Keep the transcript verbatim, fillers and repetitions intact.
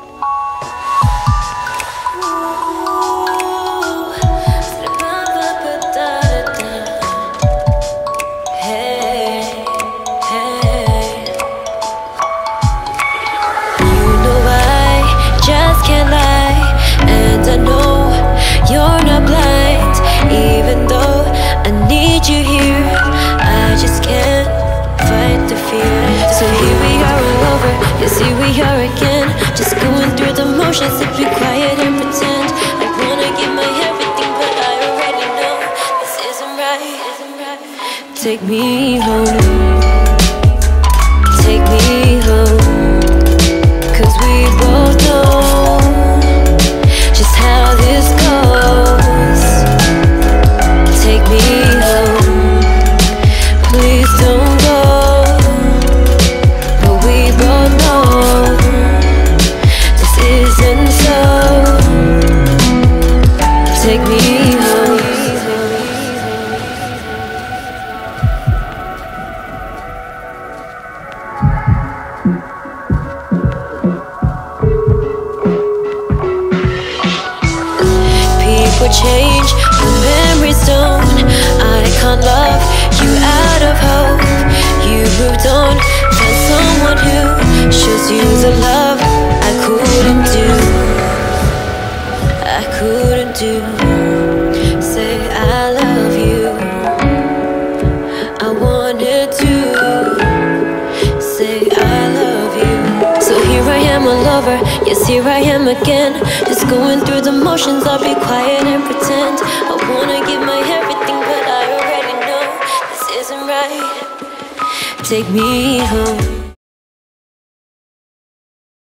You're not blind, even though I need you here. I just can't fight the fear. So here we are all over, yes, here we are again. Just going through the motions to be quiet and pretend. I wanna give my everything, but I already know this isn't right. Take me home, take me home, 'cause we both know just how this goes. Take me home, please don't go. But we both know this isn't so. Take me home. People change, but memories don't. I can't love you out of hope. You moved on, found someone who shows you the love I couldn't do. I couldn't do. Say I love you. I wanted to say I love you. So here I am, a lover. Yes, here I am again. Just going through the motions. I'll be quiet and pretend. I wanna give my everything, but I already know this isn't right. Take me home.